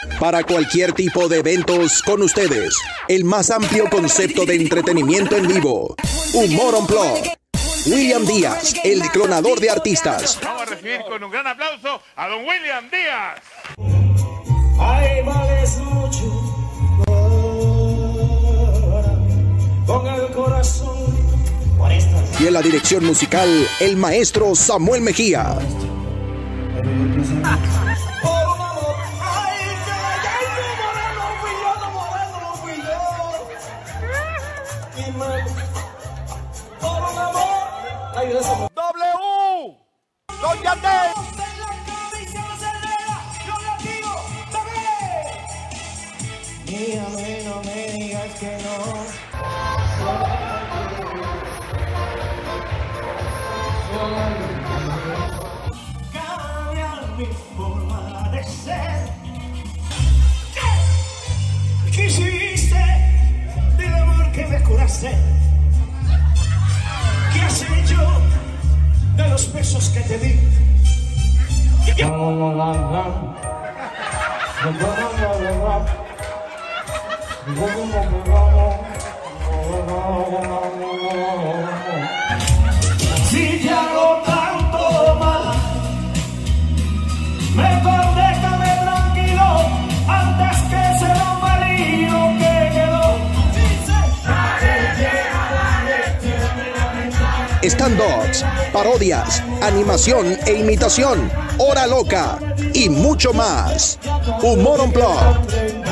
Para cualquier tipo de eventos, con ustedes, el más amplio concepto de entretenimiento en vivo. Humor Unplugged. William Díaz, el clonador de artistas. Vamos a recibir con un gran aplauso a don William Díaz. Ay, vales mucho con el corazón. Y en la dirección musical, el maestro Samuel Mejía. W. Don Yandel. Mírame, no me digas que no. Cambia mi forma de ser. ¿Qué hiciste del amor que me curaste? ¿Qué has hecho de los besos que te di? Si te hago tanto mal, mejor déjame tranquilo antes que se rompa el hilo que quedó. Stand-ups, parodias, animación e imitación, hora loca y mucho más. Humor Unplugged.